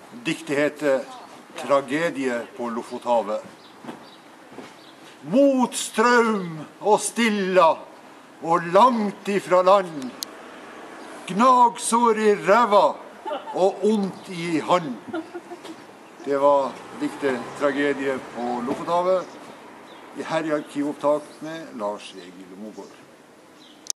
Diktet heter Tragedie på Lofothavet. Mot strøm og stilla og langt ifra land. Gnagsår i ræva og ondt i hand. Det var diktet Tragedie på Lofothavet i Herje arkivopptak med Lars Egil Mogård.